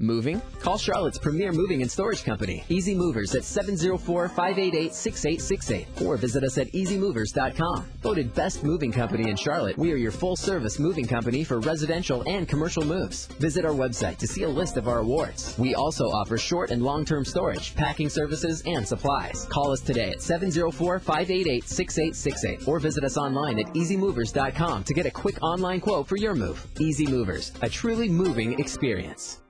Moving? Call Charlotte's premier moving and storage company, Easy Movers, at 704-588-6868, or visit us at easymovers.com. Voted best moving company in Charlotte, we are your full-service moving company for residential and commercial moves. Visit our website to see a list of our awards. We also offer short and long-term storage, packing services, and supplies. Call us today at 704-588-6868, or visit us online at easymovers.com to get a quick online quote for your move. Easy Movers, a truly moving experience.